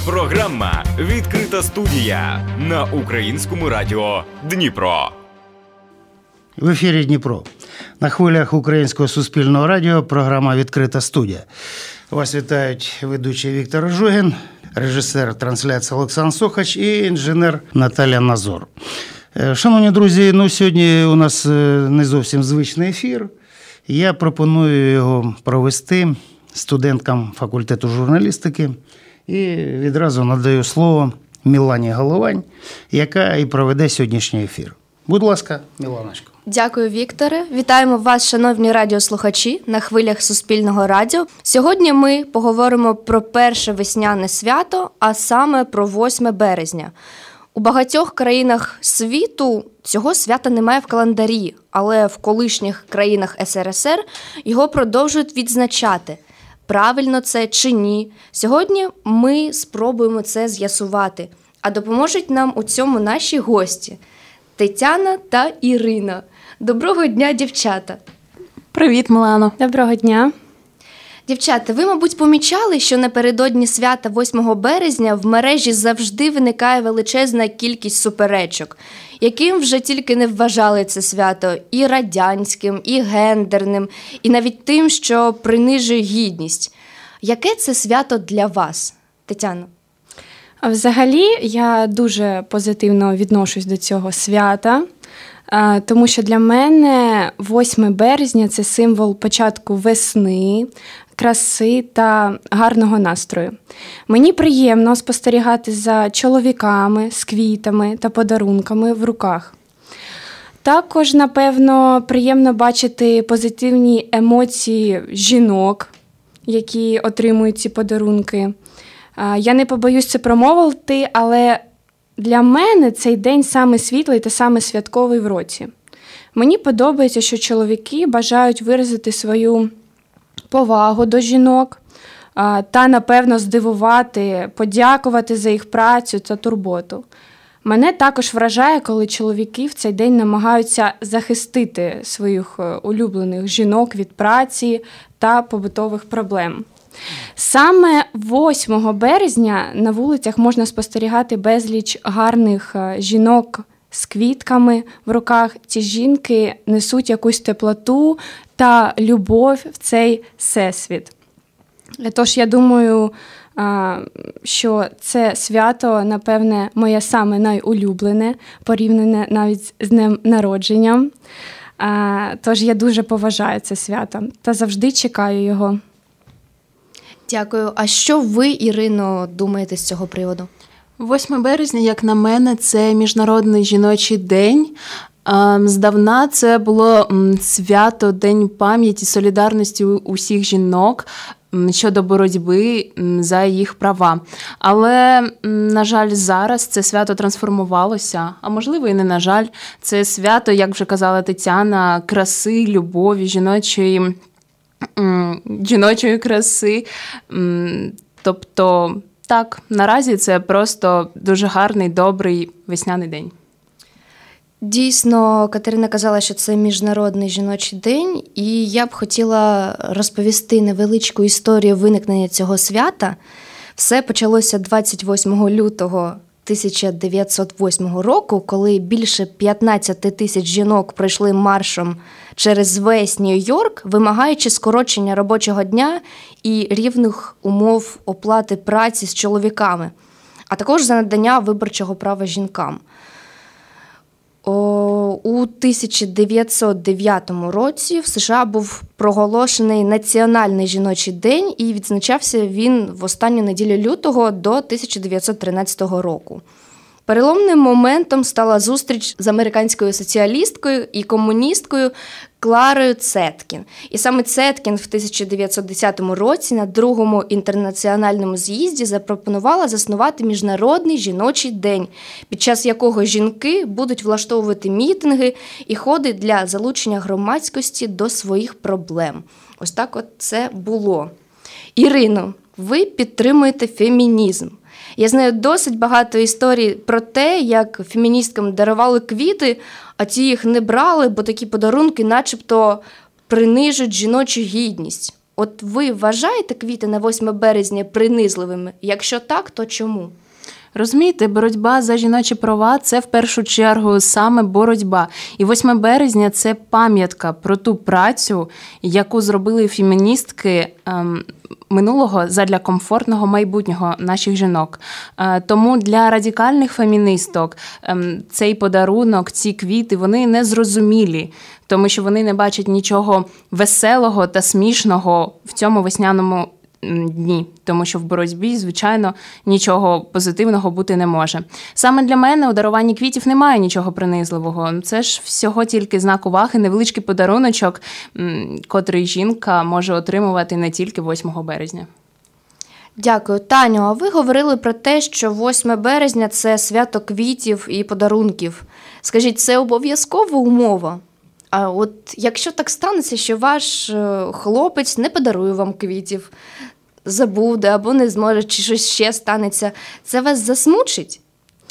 Програма «Відкрита студія» на Українському радіо Дніпро. В ефірі Дніпро. На хвилях Українського суспільного радіо програма «Відкрита студія». Вас вітають ведучий Віктор Жугін, режисер трансляції Олександр Сохач і інженер Наталя Назор. Шановні друзі, сьогодні у нас не зовсім звичний ефір. Я пропоную його провести студенткам факультету журналістики і відразу надаю слово Мілані Головань, яка і проведе сьогоднішній ефір. Будь ласка, Міланочко. Дякую, Вікторе. Вітаємо вас, шановні радіослухачі, на хвилях Суспільного радіо. Сьогодні ми поговоримо про перше весняне свято, а саме про 8 березня. У багатьох країнах світу цього свята немає в календарі, але в колишніх країнах СРСР його продовжують відзначати. Правильно це чи ні? Сьогодні ми спробуємо це з'ясувати. А допоможуть нам у цьому наші гості – Тетяна та Ірина. Доброго дня, дівчата! Привіт, Милано! Доброго дня! Дівчата, ви, мабуть, помічали, що напередодні свята 8 березня в мережі завжди виникає величезна кількість суперечок, яким вже тільки не вважали це свято – і радянським, і гендерним, і навіть тим, що принижує гідність. Яке це свято для вас, Тетяно? Взагалі, я дуже позитивно відношусь до цього свята, тому що для мене 8 березня – це символ початку весни, краси та гарного настрою. Мені приємно спостерігати за чоловіками з квітами та подарунками в руках. Також, напевно, приємно бачити позитивні емоції жінок, які отримують ці подарунки. Я не побоюсь це промовити, але для мене цей день саме світлий та саме святковий в році. Мені подобається, що чоловіки бажають виразити свою повагу до жінок та, напевно, здивувати, подякувати за їх працю та турботу. Мене також вражає, коли чоловіки в цей день намагаються захистити своїх улюблених жінок від праці та побутових проблем. Саме 8 березня на вулицях можна спостерігати безліч гарних жінок з квітками в руках. Ці жінки несуть якусь теплоту та любов в цей всесвіт. Тож я думаю, що це свято, напевне, моє саме найулюблене, порівняне навіть з днем народження. Тож я дуже поважаю це свято та завжди чекаю його. Дякую. А що ви, Ірино, думаєте з цього приводу? 8 березня, як на мене, це Міжнародний жіночий день. Здавна це було свято, день пам'яті, солідарності усіх жінок щодо боротьби за їх права. Але, на жаль, зараз це свято трансформувалося, а можливо і не на жаль. Це свято, як вже казала Тетяна, краси, любові, жіночої краси. Тобто, так, наразі це просто дуже гарний, добрий весняний день. Дійсно, Катерина казала, що це Міжнародний жіночий день, і я б хотіла розповісти невеличку історію виникнення цього свята. Все почалося 28 лютого 1908 року, коли більше 15 тисяч жінок пройшли маршом через весь Нью-Йорк, вимагаючи скорочення робочого дня і рівних умов оплати праці з чоловіками, а також за надання виборчого права жінкам. У 1909 році в США був проголошений Національний жіночий день, і відзначався він в останню неділю лютого до 1913 року. Переломним моментом стала зустріч з американською соціалісткою і комуністкою Кларою Цеткін. І саме Цеткін в 1910 році на другому інтернаціональному з'їзді запропонувала заснувати Міжнародний жіночий день, під час якого жінки будуть влаштовувати мітинги і ходи для залучення громадськості до своїх проблем. Ось так от це було. Ірино, ви підтримуєте фемінізм. Я знаю досить багато історій про те, як феміністкам дарували квіти, а ті їх не брали, бо такі подарунки начебто принижують жіночу гідність. От ви вважаєте квіти на 8 березня принизливими? Якщо так, то чому? Розумієте, боротьба за жіночі права – це в першу чергу саме боротьба. І 8 березня – це пам'ятка про ту працю, яку зробили феміністки минулого задля комфортного майбутнього наших жінок. Тому для радикальних феміністок цей подарунок, ці квіти, вони не зрозумілі, тому що вони не бачать нічого веселого та смішного в цьому весняному дні, тому що в боротьбі, звичайно, нічого позитивного бути не може. Саме для мене у даруванні квітів немає нічого принизливого. Це ж всього тільки знак уваги, невеличкий подаруночок, котрий жінка може отримувати не тільки 8 березня. Дякую. Таню, а ви говорили про те, що 8 березня – це свято квітів і подарунків. Скажіть, це обов'язкова умова? А от якщо так станеться, що ваш хлопець не подарує вам квітів, забуде або не зможе, чи щось ще станеться, це вас засмучить?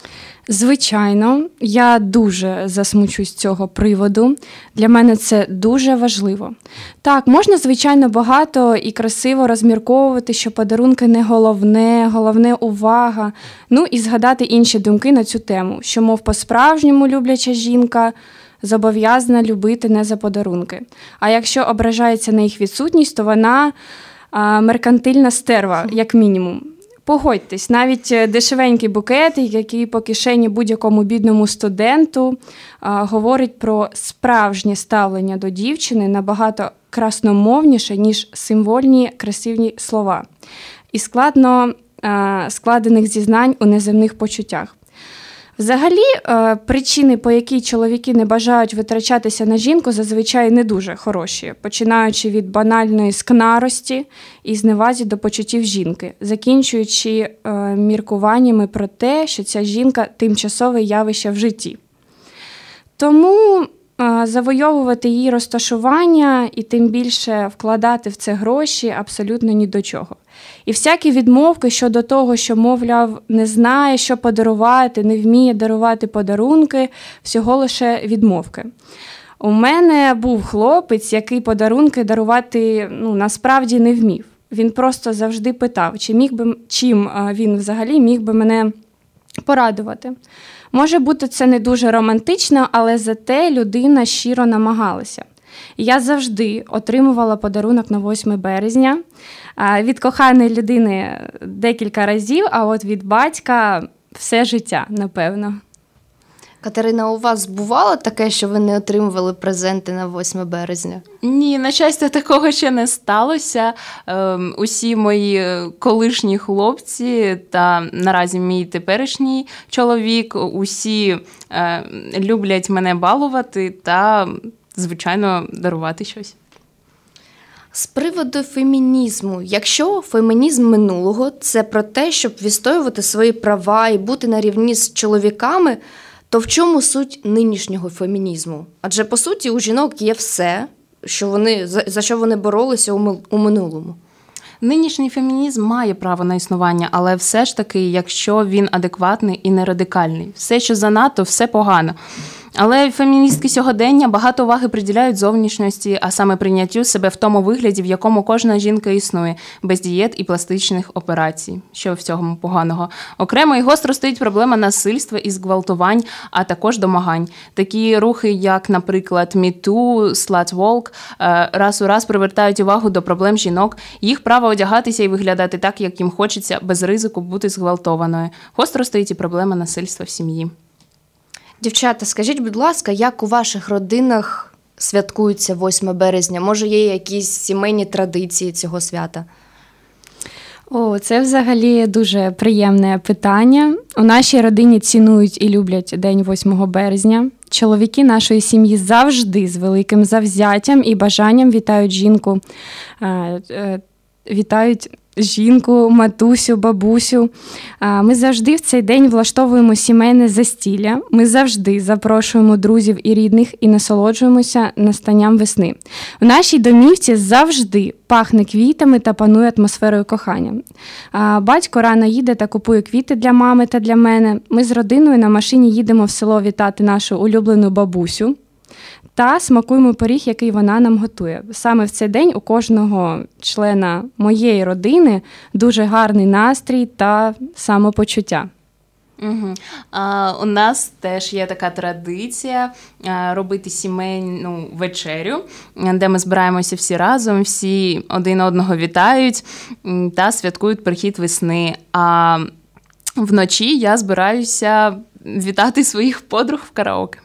Звичайно, я дуже засмучусь з цього приводу. Для мене це дуже важливо. Так, можна, звичайно, багато і красиво розмірковувати, що подарунки не головне, головне увага. Ну і згадати інші думки на цю тему, що, мов, по-справжньому любляча жінка зобов'язана любити не за подарунки. А якщо ображається на їх відсутність, то вона меркантильна стерва, як мінімум. Погодьтесь, навіть дешевенький букет, який по кишені будь-якому бідному студенту, говорить про справжнє ставлення до дівчини набагато красномовніше, ніж символьні красиві слова. І складно складених зізнань у неземних почуттях. Взагалі, причини, по якій чоловіки не бажають витрачатися на жінку, зазвичай не дуже хороші, починаючи від банальної скнарості і зневазі до почуттів жінки, закінчуючи міркуваннями про те, що ця жінка – тимчасове явище в житті. Тому завойовувати її розташування і тим більше вкладати в це гроші абсолютно ні до чого. І всякі відмовки щодо того, що, мовляв, не знає, що подарувати, не вміє дарувати подарунки, всього лише відмовки. У мене був хлопець, який подарунки дарувати насправді не вмів. Він просто завжди питав, чим він взагалі міг би мене порадувати. Може бути, це не дуже романтично, але зате людина щиро намагалася. Я завжди отримувала подарунок на 8 березня. Від коханої людини декілька разів, а от від батька все життя, напевно. Катерина, у вас бувало таке, що ви не отримували презенти на 8 березня? Ні, на щастя, такого ще не сталося. Усі мої колишні хлопці та наразі мій теперішній чоловік, усі люблять мене балувати та, звичайно, дарувати щось. З приводу фемінізму. Якщо фемінізм минулого – це про те, щоб відстоювати свої права і бути на рівні з чоловіками, то в чому суть нинішнього фемінізму? Адже, по суті, у жінок є все, за що вони боролися у минулому. Нинішній фемінізм має право на існування, але все ж таки, якщо він адекватний і не радикальний. Все, що занадто, все погано. Але феміністки сьогодення багато уваги приділяють зовнішності, а саме прийняттю себе в тому вигляді, в якому кожна жінка існує, без дієт і пластичних операцій. Що в цьому поганого? Окремо і гостро стоїть проблема насильства і зґвалтувань, а також домагань. Такі рухи, як, наприклад, Me Too, Slut Walk, раз у раз привертають увагу до проблем жінок, їх право одягатися і виглядати так, як їм хочеться, без ризику бути зґвалтованою. Гостро стоїть і проблема насильства в сім'ї. Дівчата, скажіть, будь ласка, як у ваших родинах святкується 8 березня? Може, є якісь сімейні традиції цього свята? Це взагалі дуже приємне питання. У нашій родині цінують і люблять День 8 березня. Чоловіки нашої сім'ї завжди з великим завзяттям і бажанням вітають жінку, матусю, бабусю. Ми завжди в цей день влаштовуємо сімейне застілля. Ми завжди запрошуємо друзів і рідних і насолоджуємося настанням весни. В нашій домівці завжди пахне квітами та панує атмосферою кохання. Батько рано їде та купує квіти для мами та для мене. Ми з родиною на машині їдемо в село вітати нашу улюблену бабусю. та смакуємо пиріг, який вона нам готує. Саме в цей день у кожного члена моєї родини дуже гарний настрій та самопочуття. Угу. У нас теж є така традиція робити сімейну вечерю, де ми збираємося всі разом, всі один одного вітають та святкують прихід весни. А вночі я збираюся вітати своїх подруг в караоке.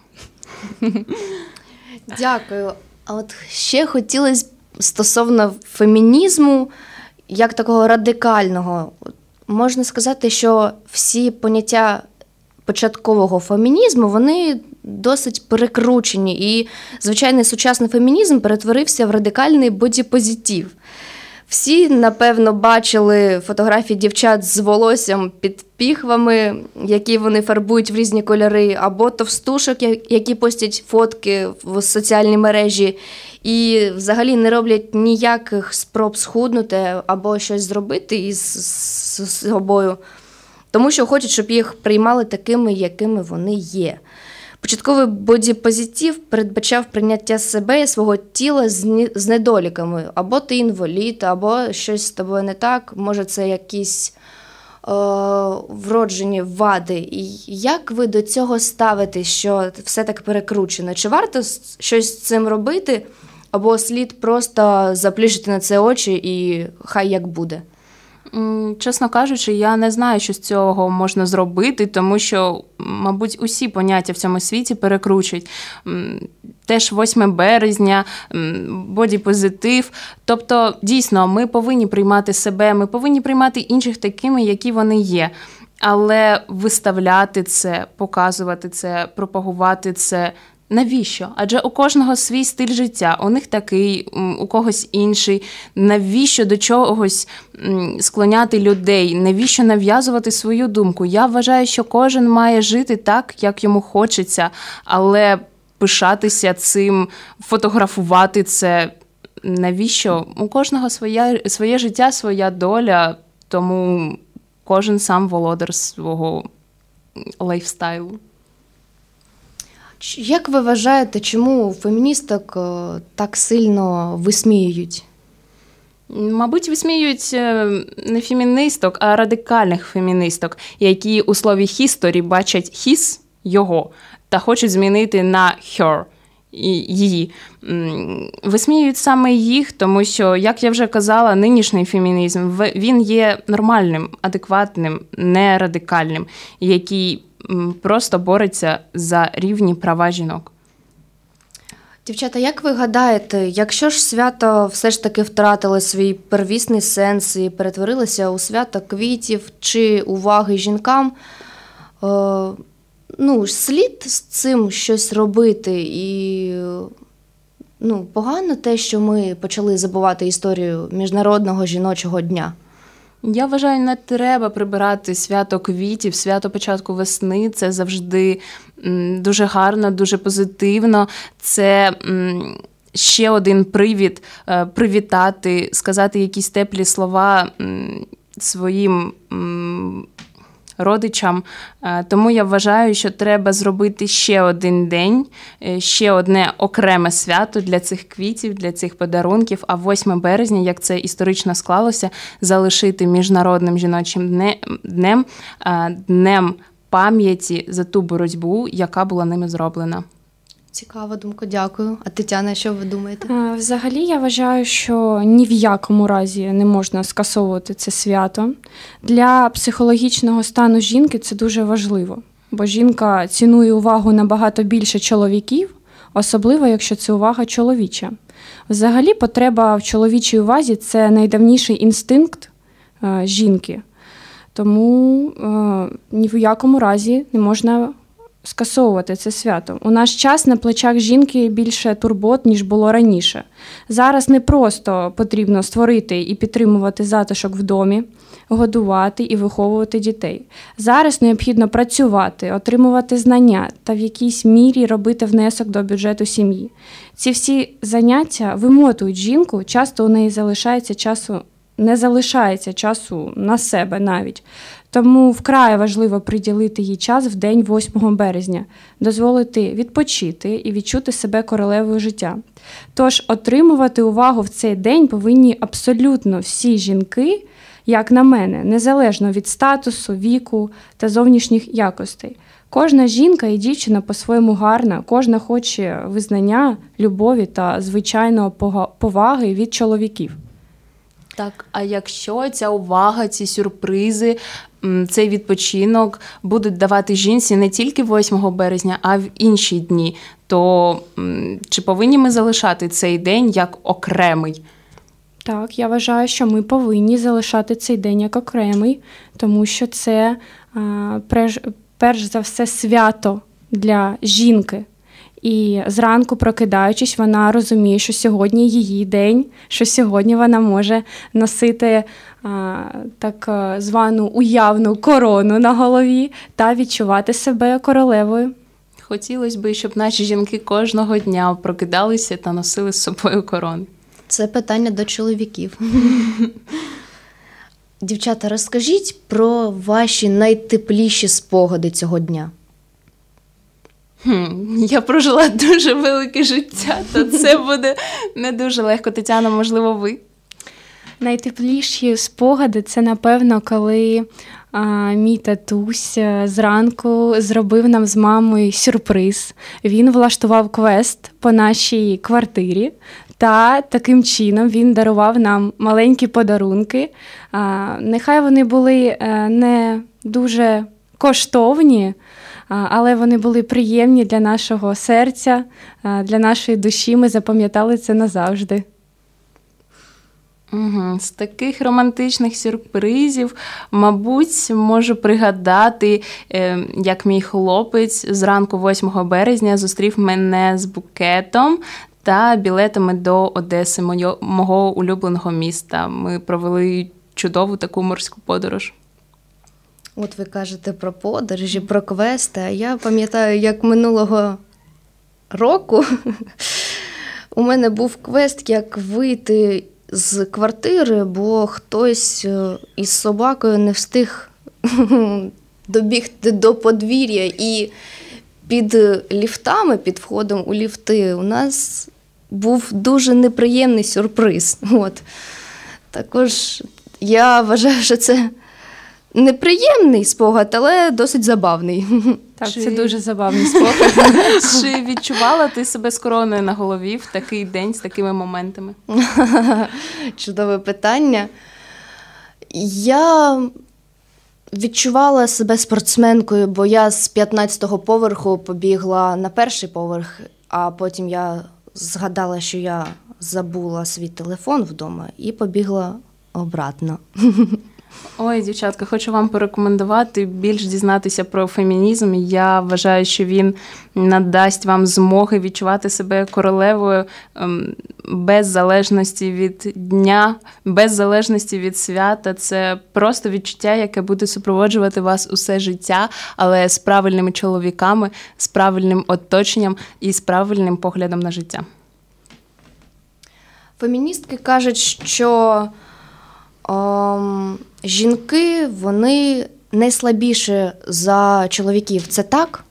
Дякую. А от ще хотілося стосовно фемінізму, як такого радикального. Можна сказати, що всі поняття початкового фемінізму, вони досить перекручені. І, звичайний сучасний фемінізм перетворився в радикальний бодіпозитив. Всі, напевно, бачили фотографії дівчат з волоссям під піхвами, які вони фарбують в різні кольори, або товстушок, які постять фотки в соціальній мережі і взагалі не роблять ніяких спроб схуднути або щось зробити із собою, тому що хочуть, щоб їх приймали такими, якими вони є. Початковий бодіпозитив передбачав прийняття себе і свого тіла з недоліками. Або ти інвалід, або щось з тобою не так, може це якісь вроджені вади. І як ви до цього ставитесь, що все так перекручено? Чи варто щось з цим робити, або слід просто заплющити на це очі і хай як буде? Чесно кажучи, я не знаю, що з цього можна зробити, тому що, мабуть, усі поняття в цьому світі перекручують. Теж 8 березня, бодіпозитив. Тобто, дійсно, ми повинні приймати себе, ми повинні приймати інших такими, які вони є. Але виставляти це, показувати це, пропагувати це – навіщо? Адже у кожного свій стиль життя, у них такий, у когось інший. Навіщо до чогось склоняти людей? Навіщо нав'язувати свою думку? Я вважаю, що кожен має жити так, як йому хочеться, але пишатися цим, фотографувати це навіщо? У кожного своє життя, своя доля, тому кожен сам володар свого лайфстайлу. Як ви вважаєте, чому феміністок так сильно висміюють? Мабуть, висміюють не феміністок, а радикальних феміністок, які у слові «history» бачать «his» – його, та хочуть змінити на «her» – її. Висміюють саме їх, тому що, як я вже казала, нинішній фемінізм, він є нормальним, адекватним, не радикальним, який просто бореться за рівні права жінок. Дівчата, як ви гадаєте, якщо ж свято все ж таки втратило свій первісний сенс і перетворилося у свято квітів чи уваги жінкам, слід з цим щось робити? І погано те, що ми почали забувати історію Міжнародного жіночого дня? Я вважаю, не треба прибирати свято квітів, свято початку весни. Це завжди дуже гарно, дуже позитивно. Це ще один привід привітати, сказати якісь теплі слова своїм родичам. Тому я вважаю, що треба зробити ще один день, ще одне окреме свято для цих квітів, для цих подарунків, а 8 березня, як це історично склалося, залишити Міжнародним жіночим днем, днем пам'яті за ту боротьбу, яка була ними зроблена. Цікава думка, дякую. А Тетяна, що ви думаєте? Взагалі, я вважаю, що ні в якому разі не можна скасовувати це свято. Для психологічного стану жінки це дуже важливо, бо жінка цінує увагу набагато більше чоловіків, особливо, якщо це увага чоловіча. Взагалі, потреба в чоловічій увазі – це найдавніший інстинкт жінки. Тому ні в якому разі не можна скасовувати це свято. У наш час на плечах жінки більше турбот, ніж було раніше. Зараз не просто потрібно створити і підтримувати затишок в домі, годувати і виховувати дітей. Зараз необхідно працювати, отримувати знання та в якійсь мірі робити внесок до бюджету сім'ї. Ці всі заняття вимотують жінку, часто у неї залишається часу не залишається часу на себе навіть. Тому вкрай важливо приділити їй час в день 8 березня, дозволити відпочити і відчути себе королевою життя. Тож отримувати увагу в цей день повинні абсолютно всі жінки, як на мене, незалежно від статусу, віку та зовнішніх якостей. Кожна жінка і дівчина по-своєму гарна, кожна хоче визнання, любові та, звичайно, поваги від чоловіків. Так, а якщо ця увага, ці сюрпризи, цей відпочинок будуть давати жінці не тільки 8 березня, а в інші дні, то чи повинні ми залишати цей день як окремий? Так, я вважаю, що ми повинні залишати цей день як окремий, тому що це перш за все свято для жінки. І зранку, прокидаючись, вона розуміє, що сьогодні її день, що сьогодні вона може носити так звану уявну корону на голові та відчувати себе королевою. Хотілося б, щоб наші жінки кожного дня прокидалися та носили з собою корони. Це питання до чоловіків. Дівчата, розкажіть про ваші найтепліші спогади цього дня. Я прожила дуже велике життя, то це буде не дуже легко. Тетяна, можливо, ви? Найтепліші спогади – це, напевно, коли мій татусь зранку зробив нам з мамою сюрприз. Він влаштував квест по нашій квартирі, та таким чином він дарував нам маленькі подарунки. Нехай вони були не дуже коштовні, але вони були приємні для нашого серця, для нашої душі. Ми запам'ятали це назавжди. З таких романтичних сюрпризів, мабуть, можу пригадати, як мій хлопець зранку 8 березня зустрів мене з букетом та білетами до Одеси, мого улюбленого міста. Ми провели чудову таку морську подорож. От ви кажете про подорожі, про квести, а я пам'ятаю, як минулого року у мене був квест, як вийти з квартири, бо хтось із собакою не встиг добігти до подвір'я, і під ліфтами, під входом у ліфти у нас був дуже неприємний сюрприз. От. Також я вважаю, що це неприємний спогад, але досить забавний. Так, це дуже забавний спогад. Чи відчувала ти себе з короною на голові в такий день з такими моментами? Чудове питання. Я відчувала себе спортсменкою, бо я з 15-го поверху побігла на перший поверх, а потім я згадала, що я забула свій телефон вдома і побігла обратно. Ой, дівчатка, хочу вам порекомендувати більш дізнатися про фемінізм. Я вважаю, що він надасть вам змоги відчувати себе королевою без залежності від дня, без залежності від свята. Це просто відчуття, яке буде супроводжувати вас усе життя, але з правильними чоловіками, з правильним оточенням і з правильним поглядом на життя. Феміністки кажуть, що жінки, вони найслабіші за чоловіків. Це так?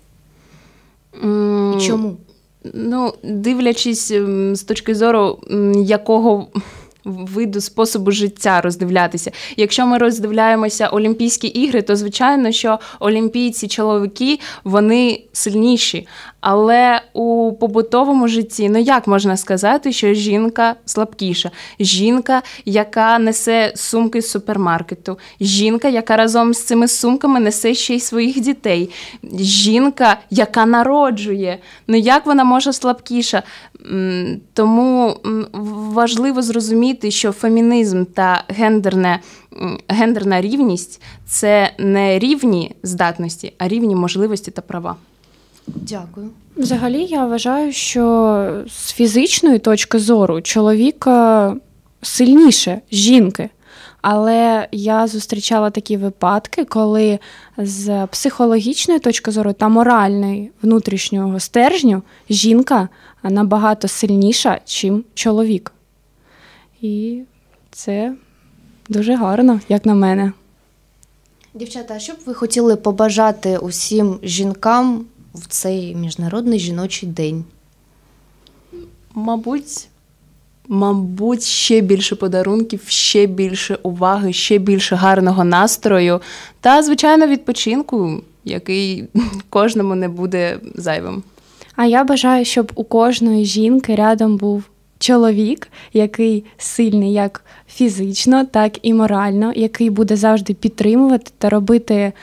І чому? Ну, дивлячись з точки зору, якого виду способу життя роздивлятися. Якщо ми роздивляємося Олімпійські ігри, то, звичайно, що олімпійці-чоловіки, вони сильніші. Але у побутовому житті, ну як можна сказати, що жінка слабкіша? Жінка, яка несе сумки з супермаркету. Жінка, яка разом з цими сумками несе ще й своїх дітей. Жінка, яка народжує. Ну як вона може слабкіша? Тому важливо зрозуміти, що фемінізм та гендерна рівність – це не рівні здатності, а рівні можливості та права. Дякую. Взагалі, я вважаю, що з фізичної точки зору чоловік сильніше жінки. Але я зустрічала такі випадки, коли з психологічної точки зору та моральної внутрішнього стержню жінка набагато сильніша, чим чоловік. І це дуже гарно, як на мене. Дівчата, а що б ви хотіли побажати усім жінкам в цей Міжнародний жіночий день? Мабуть, ще більше подарунків, ще більше уваги, ще більше гарного настрою та, звичайно, відпочинку, який кожному не буде зайвим. А я бажаю, щоб у кожної жінки рядом був чоловік, який сильний як фізично, так і морально, який буде завжди підтримувати та робити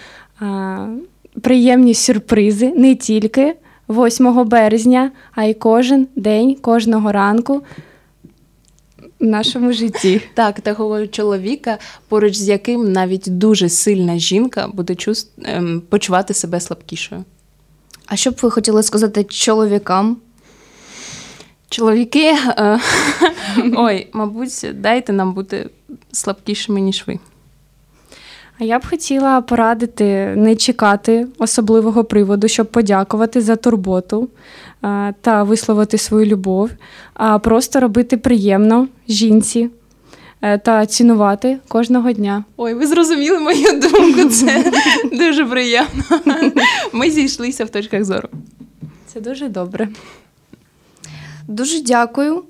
приємні сюрпризи не тільки 8 березня, а й кожен день, кожного ранку в нашому житті. Так, такого чоловіка, поруч з яким навіть дуже сильна жінка буде почувати себе слабкішою. А що б ви хотіли сказати чоловікам? Чоловіки, мабуть, дайте нам бути слабкішими, ніж ви. А я б хотіла порадити не чекати особливого приводу, щоб подякувати за турботу та висловити свою любов, а просто робити приємно жінці та цінувати кожного дня. Ой, ви зрозуміли мою думку, це дуже приємно. Ми зійшлися в точках зору. Це дуже добре. Дуже дякую.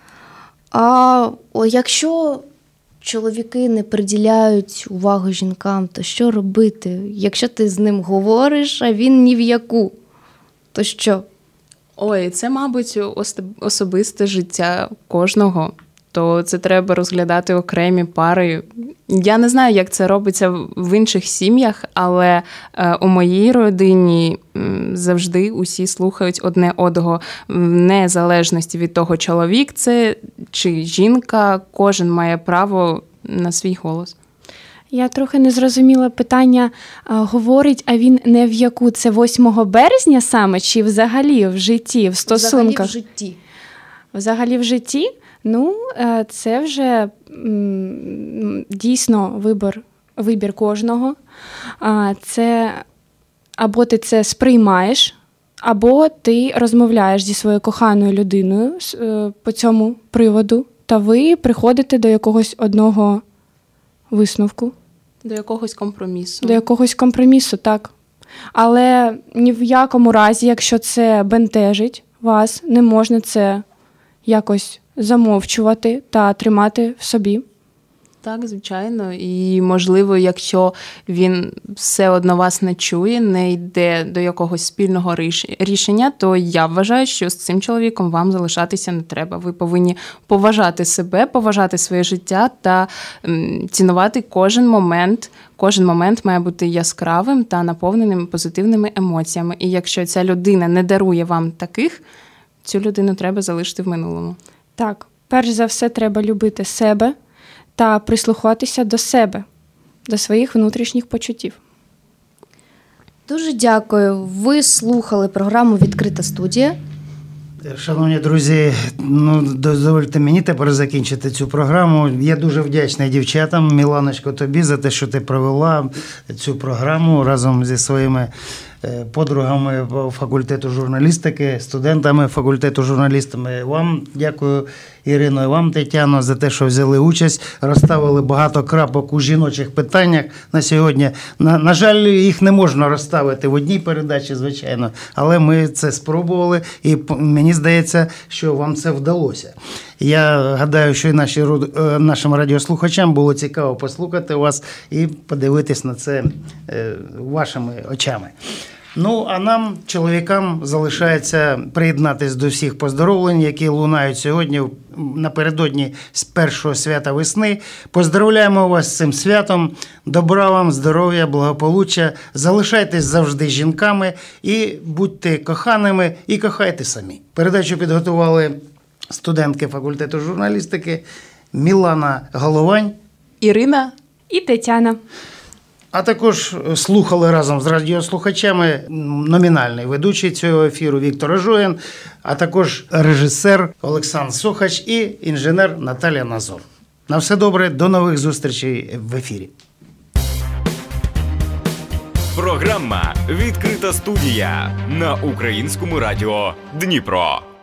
А якщо чоловіки не приділяють увагу жінкам, то що робити? Якщо ти з ним говориш, а він ні в яку, то що? Ой, це, мабуть, особисте життя кожного. То це треба розглядати окремі пари. Я не знаю, як це робиться в інших сім'ях, але у моїй родині завжди усі слухають одне одного, в незалежності від того, чоловік це чи жінка, кожен має право на свій голос. Я трохи не зрозуміла питання, говорить, а він не в яку? Це 8 березня саме, чи взагалі в житті, в стосунках? Взагалі в житті. Взагалі в житті? Це вже дійсно вибір кожного. Це або ти це сприймаєш, або ти розмовляєш зі своєю коханою людиною по цьому приводу, та ви приходите до якогось одного висновку. До якогось компромісу. До якогось компромісу, так. Але ні в якому разі, якщо це бентежить вас, не можна це якось замовчувати та тримати в собі. Так, звичайно. І, можливо, якщо він все одно вас не чує, не йде до якогось спільного рішення, то я вважаю, що з цим чоловіком вам залишатися не треба. Ви повинні поважати себе, поважати своє життя та цінувати кожен момент. Кожен момент має бути яскравим та наповненим позитивними емоціями. І якщо ця людина не дарує вам таких, цю людину треба залишити в минулому. Так, перш за все треба любити себе та прислухатися до себе, до своїх внутрішніх почуттів. Дуже дякую. Ви слухали програму «Відкрита студія». Шановні друзі, дозвольте мені тепер закінчити цю програму. Я дуже вдячний дівчатам, Міланочко, тобі за те, що ти провела цю програму разом зі своїми подругами по факультету журналістики, студентами факультету журналістами. Вам дякую, Ірино, і вам, Тетяно, за те, що взяли участь, розставили багато крапок у жіночих питаннях на сьогодні. На жаль, їх не можна розставити в одній передачі, звичайно, але ми це спробували, і мені здається, що вам це вдалося. Я гадаю, що і нашим радіослухачам було цікаво послухати вас і подивитись на це вашими очами. А нам, чоловікам, залишається приєднатись до всіх поздоровлень, які лунають сьогодні напередодні з першого свята весни. Поздравляємо вас з цим святом, добра вам, здоров'я, благополуччя, залишайтесь завжди жінками і будьте коханими, і кохайте самі. Передачу підготували студентки факультету журналістики Мілана Головань, Ірина і Тетяна. А також слухали разом з радіослухачами номінальний ведучий цього ефіру Віктор Ожогін, а також режисер Олександр Сухач і інженер Наталія Назор. На все добре, до нових зустрічей в ефірі. Програма «Відкрита студія» на Українському радіо Дніпро.